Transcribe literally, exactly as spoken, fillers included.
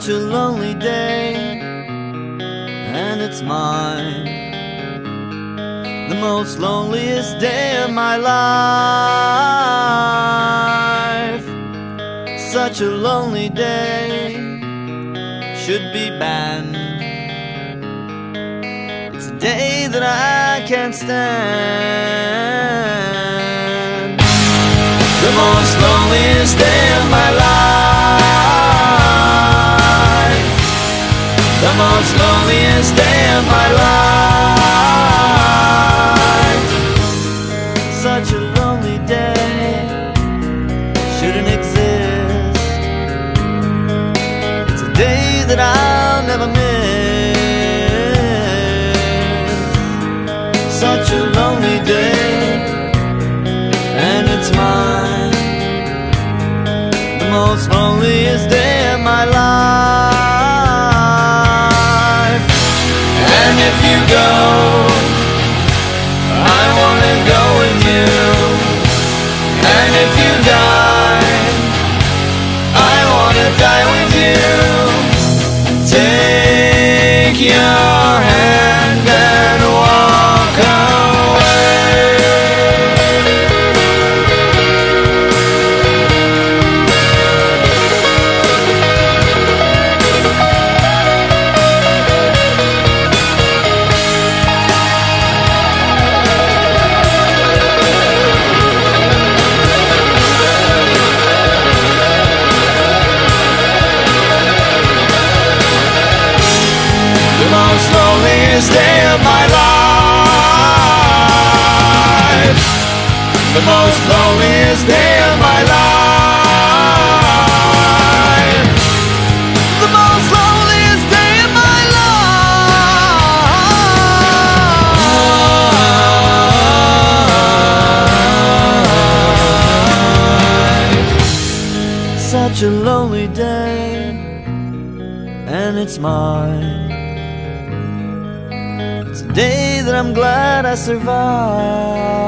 such a lonely day, and it's mine, the most loneliest day of my life. Such a lonely day should be banned. It's a day that I can't stand. The most loneliest day of my life. The most loneliest day of my life. Such a lonely day shouldn't exist. It's a day that I'll never miss. Such a lonely day, and it's mine, the most loneliest day of my life. And if you go, I wanna go with you. And if you die, I wanna die with you. Take your hand and walk away. The most loneliest day of my life. The most loneliest day of my life. The most loneliest day of my life. Such a lonely day, and it's mine. It's a day that I'm glad I survived.